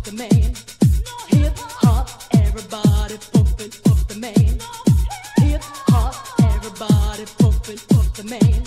the main. Hip hop, everybody pumping up the main. Hip hop, everybody pumping up the main.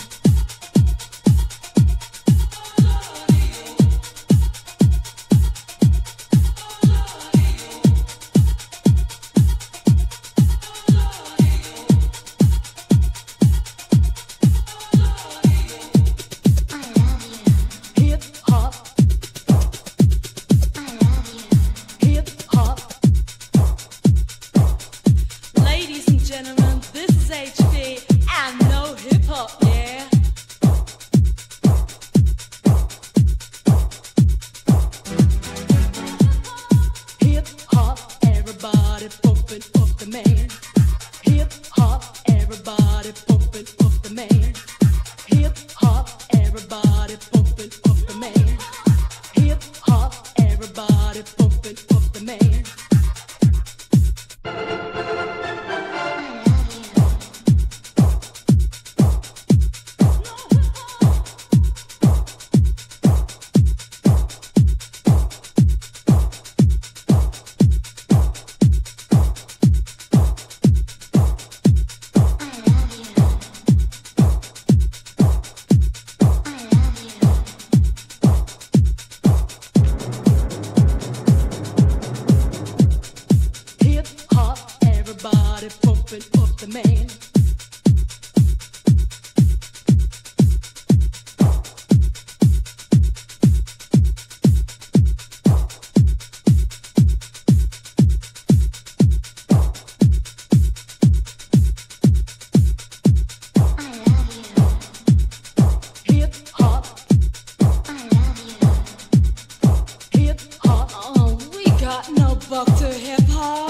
Gentlemen, this is HD and no hip hop, yeah. Hip hop, everybody pumping up the main. Hip hop, everybody pumping up the main. Hip hop, everybody pumping up the main. Hip hop, everybody pumping up the main. Everybody pumping up the main. Hip hop. Hip hop. Oh, we got no buck to hip hop.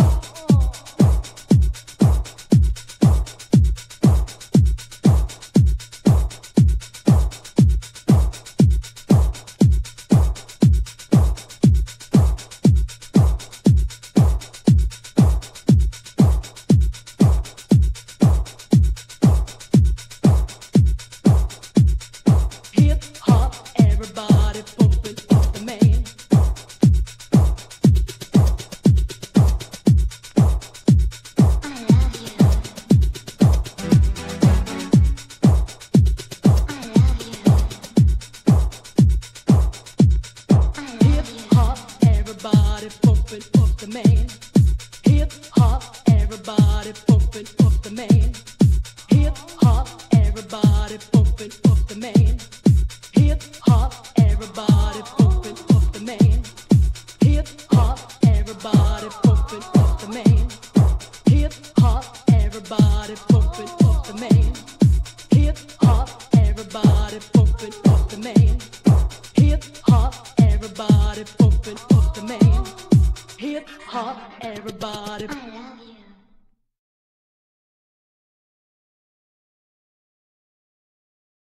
Everybody pumping up the main. Hip hop, everybody pumping up the main. Hip hop, everybody pumping up the main. Hip hop, everybody pumping up the main. Hip hop, everybody pumping up the main. Hip hop, everybody pumping up the main. Hip hop, everybody pumping up the main. Hip hop, everybody pumping up the main. Hip hop, everybody pumping up the main. Hip hop, everybody.